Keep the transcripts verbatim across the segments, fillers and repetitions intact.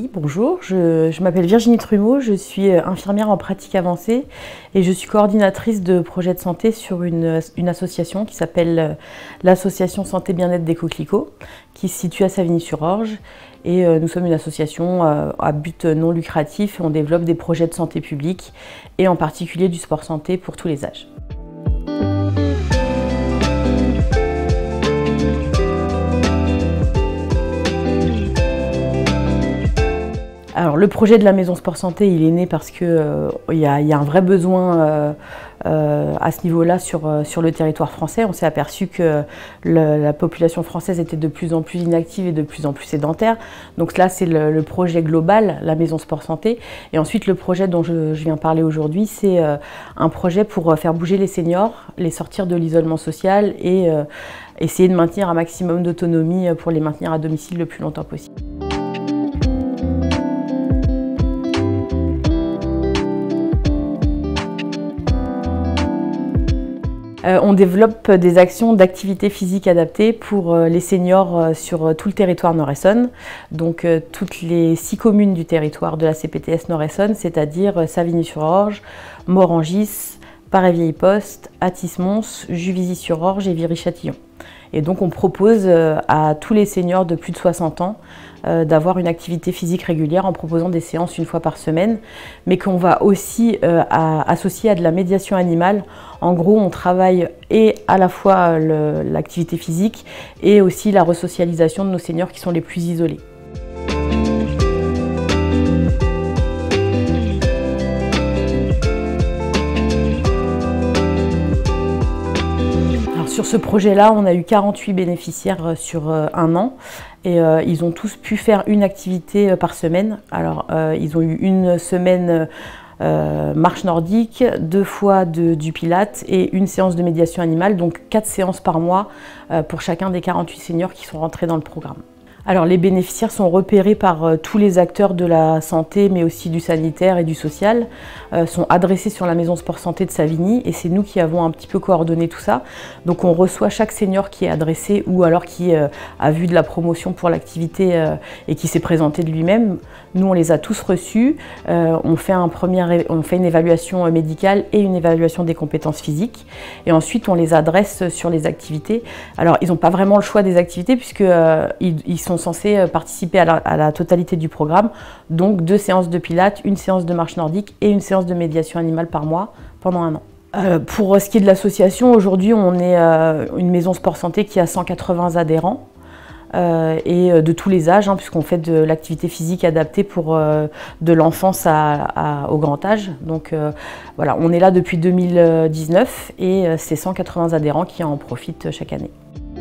bonjour, je, je m'appelle Virginie Trumeau, je suis infirmière en pratique avancée et je suis coordinatrice de projets de santé sur une, une association qui s'appelle l'association Santé Bien-être des Coquelicots, qui se situe à Savigny-sur-Orge. Et nous sommes une association à but non lucratif et on développe des projets de santé publique et en particulier du sport santé pour tous les âges. Alors, le projet de la maison sport santé, il est né parce qu'il euh, y, y a un vrai besoin euh, euh, à ce niveau-là sur, euh, sur le territoire français. On s'est aperçu que le, la population française était de plus en plus inactive et de plus en plus sédentaire. Donc là, c'est le, le projet global, la maison sport santé. Et ensuite, le projet dont je, je viens parler aujourd'hui, c'est euh, un projet pour faire bouger les seniors, les sortir de l'isolement social et euh, essayer de maintenir un maximum d'autonomie pour les maintenir à domicile le plus longtemps possible. Euh, on développe des actions d'activité physique adaptée pour euh, les seniors euh, sur euh, tout le territoire Nord-Essonne, donc euh, toutes les six communes du territoire de la C P T S Nord-Essonne, c'est-à-dire euh, Savigny-sur-Orge, Morangis, Paray-Vieille-Poste, Athis-Mons, Juvisy-sur-Orge et Viry-Châtillon. Et donc on propose euh, à tous les seniors de plus de soixante ans euh, d'avoir une activité physique régulière en proposant des séances une fois par semaine, mais qu'on va aussi euh, à, associer à de la médiation animale. En gros, on travaille et à la fois l'activité physique et aussi la resocialisation de nos seniors qui sont les plus isolés. Sur ce projet-là, on a eu quarante-huit bénéficiaires sur un an et euh, ils ont tous pu faire une activité par semaine. Alors, euh, ils ont eu une semaine euh, marche nordique, deux fois de, du pilate et une séance de médiation animale, donc quatre séances par mois euh, pour chacun des quarante-huit seniors qui sont rentrés dans le programme. Alors les bénéficiaires sont repérés par euh, tous les acteurs de la santé, mais aussi du sanitaire et du social, euh, sont adressés sur la maison sport santé de Savigny et c'est nous qui avons un petit peu coordonné tout ça. Donc on reçoit chaque senior qui est adressé ou alors qui euh, a vu de la promotion pour l'activité euh, et qui s'est présenté de lui-même. Nous on les a tous reçus, euh, on, fait un premier, on fait une évaluation médicale et une évaluation des compétences physiques et ensuite on les adresse sur les activités. Alors ils n'ont pas vraiment le choix des activités puisque euh, ils, ils sont censés participer à la, à la totalité du programme, donc deux séances de pilates, une séance de marche nordique et une séance de médiation animale par mois pendant un an. Euh, pour ce qui est de l'association, aujourd'hui on est euh, une maison sport santé qui a cent quatre-vingts adhérents euh, et de tous les âges, hein, puisqu'on fait de l'activité physique adaptée pour euh, de l'enfance à, à, au grand âge. Donc euh, voilà, on est là depuis deux mille dix-neuf et euh, c'est cent quatre-vingts adhérents qui en profitent chaque année.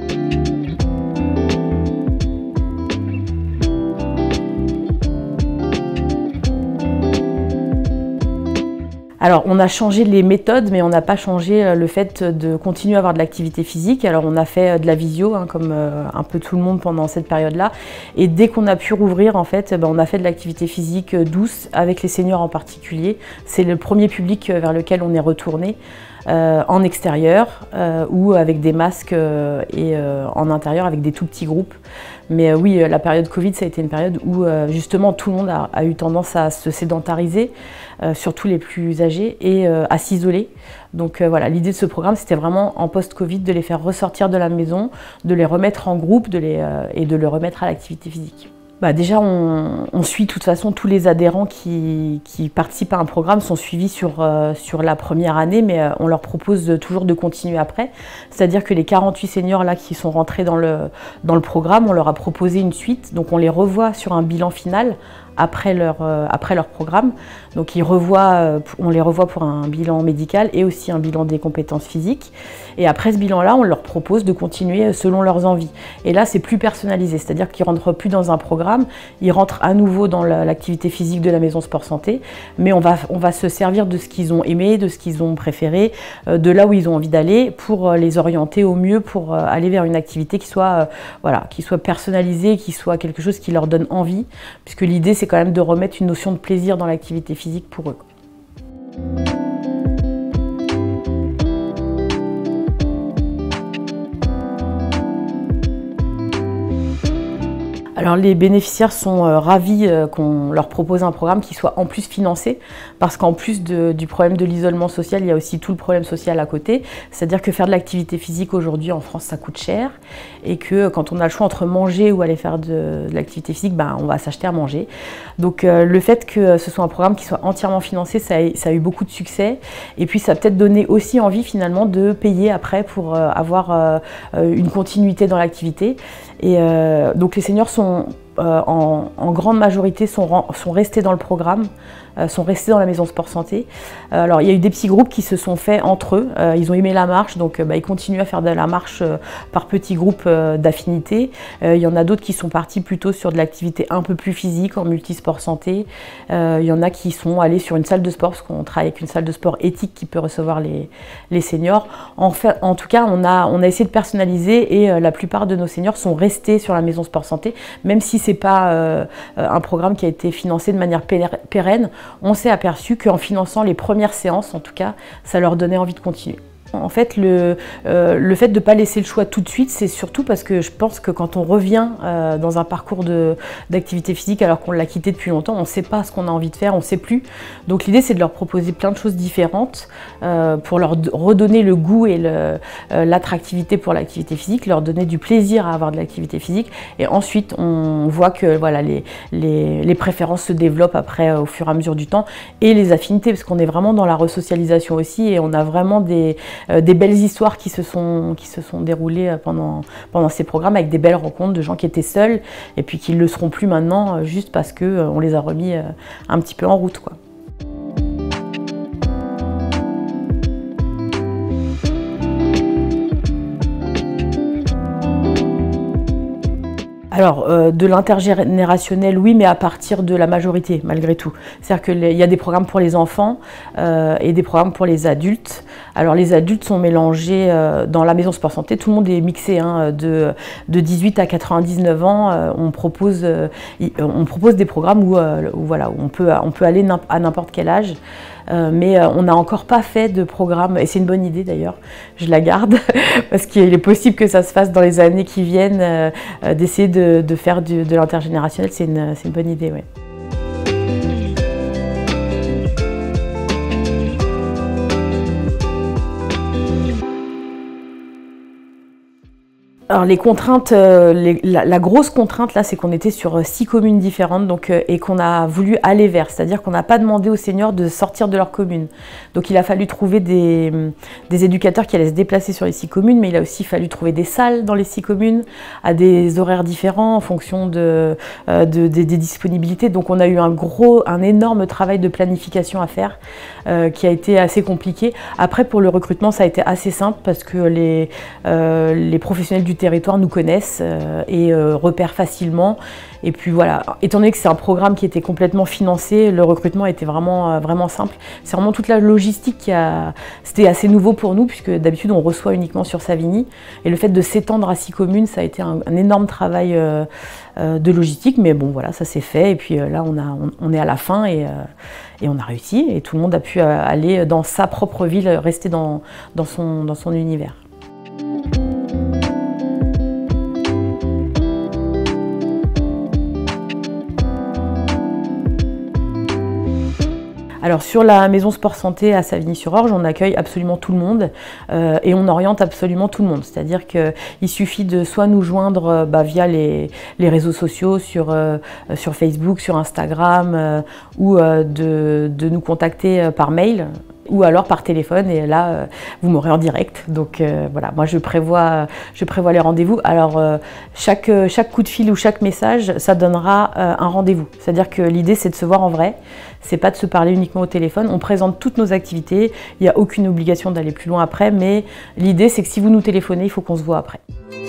Alors on a changé les méthodes, mais on n'a pas changé le fait de continuer à avoir de l'activité physique. Alors on a fait de la visio, hein, comme euh, un peu tout le monde pendant cette période-là. Et dès qu'on a pu rouvrir, en fait, ben, on a fait de l'activité physique douce, avec les seniors en particulier. C'est le premier public vers lequel on est retourné. Euh, en extérieur euh, ou avec des masques euh, et euh, en intérieur avec des tout petits groupes. Mais euh, oui, la période Covid, ça a été une période où euh, justement tout le monde a, a eu tendance à se sédentariser, euh, surtout les plus âgés, et euh, à s'isoler. Donc euh, voilà, l'idée de ce programme, c'était vraiment en post-Covid de les faire ressortir de la maison, de les remettre en groupe de les, euh, et de les remettre à l'activité physique. Bah déjà, on, on suit de toute façon tous les adhérents qui, qui participent à un programme sont suivis sur, euh, sur la première année, mais euh, on leur propose toujours de continuer après. C'est-à-dire que les quarante-huit seniors là qui sont rentrés dans le, dans le programme, on leur a proposé une suite, donc on les revoit sur un bilan final après leur, euh, après leur programme. Donc ils revoient, euh, on les revoit pour un bilan médical et aussi un bilan des compétences physiques. Et après ce bilan-là, on leur propose de continuer selon leurs envies. Et là, c'est plus personnalisé, c'est-à-dire qu'ils ne rentrent plus dans un programme, ils rentrent à nouveau dans l'activité physique de la maison sport santé, mais on va, on va se servir de ce qu'ils ont aimé, de ce qu'ils ont préféré, euh, de là où ils ont envie d'aller, pour les orienter au mieux, pour euh, aller vers une activité qui soit, euh, voilà, qui soit personnalisée, qui soit quelque chose qui leur donne envie, puisque l'idée, c'est quand même de remettre une notion de plaisir dans l'activité physique pour eux. Alors les bénéficiaires sont euh, ravis euh, qu'on leur propose un programme qui soit en plus financé, parce qu'en plus de, du problème de l'isolement social, il y a aussi tout le problème social à côté. C'est-à-dire que faire de l'activité physique aujourd'hui en France, ça coûte cher, et que quand on a le choix entre manger ou aller faire de, de l'activité physique, ben, on va s'acheter à manger. Donc euh, le fait que ce soit un programme qui soit entièrement financé, ça a, ça a eu beaucoup de succès, et puis ça a peut-être donné aussi envie finalement de payer après pour euh, avoir euh, une continuité dans l'activité. Et euh, donc les seniors sont Euh, en, en grande majorité sont, sont restés dans le programme, euh, sont restés dans la maison sport santé. Euh, alors il y a eu des petits groupes qui se sont faits entre eux, euh, ils ont aimé la marche, donc euh, bah, ils continuent à faire de la marche euh, par petits groupes euh, d'affinité. Euh, il y en a d'autres qui sont partis plutôt sur de l'activité un peu plus physique, en multisport santé. Euh, il y en a qui sont allés sur une salle de sport, parce qu'on travaille avec une salle de sport éthique qui peut recevoir les, les seniors. En, fait, en tout cas, on a, on a essayé de personnaliser, et euh, la plupart de nos seniors sont restés sur la maison sport santé, même si c'est pas euh, un programme qui a été financé de manière pérenne. On s'est aperçu qu'en finançant les premières séances, en tout cas, ça leur donnait envie de continuer. En fait, le, euh, le fait de ne pas laisser le choix tout de suite, c'est surtout parce que je pense que quand on revient euh, dans un parcours d'activité physique alors qu'on l'a quitté depuis longtemps, on ne sait pas ce qu'on a envie de faire, on ne sait plus. Donc l'idée, c'est de leur proposer plein de choses différentes euh, pour leur redonner le goût et l'attractivité euh, pour l'activité physique, leur donner du plaisir à avoir de l'activité physique. Et ensuite, on voit que voilà, les, les, les préférences se développent après euh, au fur et à mesure du temps, et les affinités, parce qu'on est vraiment dans la resocialisation aussi, et on a vraiment des Euh, des belles histoires qui se sont, qui se sont déroulées pendant, pendant ces programmes, avec des belles rencontres de gens qui étaient seuls et puis qui ne le seront plus maintenant euh, juste parce qu'on euh, les a remis euh, un petit peu en route, quoi. Alors, euh, de l'intergénérationnel, oui, mais à partir de la majorité, malgré tout. C'est-à-dire qu'il y a des programmes pour les enfants euh, et des programmes pour les adultes. Alors, les adultes sont mélangés euh, dans la maison sport santé. Tout le monde est mixé, hein, de, de dix-huit à quatre-vingt-dix-neuf ans. Euh, on, propose, euh, on propose des programmes où, euh, où, voilà, où on, peut, on peut aller à n'importe quel âge. Euh, mais euh, on n'a encore pas fait de programme, et c'est une bonne idée d'ailleurs, je la garde, parce qu'il est possible que ça se fasse dans les années qui viennent, euh, euh, d'essayer de, de faire du, de l'intergénérationnel, c'est une, c'est une bonne idée, ouais. Alors les contraintes, euh, les, la, la grosse contrainte là, c'est qu'on était sur six communes différentes, donc, euh, et qu'on a voulu aller vers, c'est-à-dire qu'on n'a pas demandé aux seniors de sortir de leur commune. Donc il a fallu trouver des, des éducateurs qui allaient se déplacer sur les six communes, mais il a aussi fallu trouver des salles dans les six communes, à des horaires différents en fonction de, euh, de, de, des disponibilités. Donc on a eu un gros, un énorme travail de planification à faire, euh, qui a été assez compliqué. Après pour le recrutement, ça a été assez simple parce que les, euh, les professionnels du territoire nous connaissent euh, et euh, repèrent facilement. Et puis voilà, étant donné que c'est un programme qui était complètement financé, le recrutement était vraiment, euh, vraiment simple. C'est vraiment toute la logistique qui a... C'était assez nouveau pour nous, puisque d'habitude on reçoit uniquement sur Savigny. Et le fait de s'étendre à six communes, ça a été un, un énorme travail euh, euh, de logistique. Mais bon voilà, ça s'est fait. Et puis euh, là, on, a, on, on est à la fin et, euh, et on a réussi. Et tout le monde a pu euh, aller dans sa propre ville, rester dans, dans, son, dans son univers. Alors sur la maison sport santé à Savigny-sur-Orge, on accueille absolument tout le monde euh, et on oriente absolument tout le monde. C'est-à-dire qu'il suffit de soit nous joindre euh, bah, via les, les réseaux sociaux, sur, euh, sur Facebook, sur Instagram, euh, ou euh, de, de nous contacter euh, par mail, ou alors par téléphone, et là euh, vous m'aurez en direct. Donc euh, voilà, moi je prévois, je prévois les rendez-vous. Alors euh, chaque, chaque coup de fil ou chaque message, ça donnera euh, un rendez-vous. C'est-à-dire que l'idée c'est de se voir en vrai, c'est pas de se parler uniquement au téléphone. On présente toutes nos activités, il n'y a aucune obligation d'aller plus loin après, mais l'idée c'est que si vous nous téléphonez, il faut qu'on se voit après.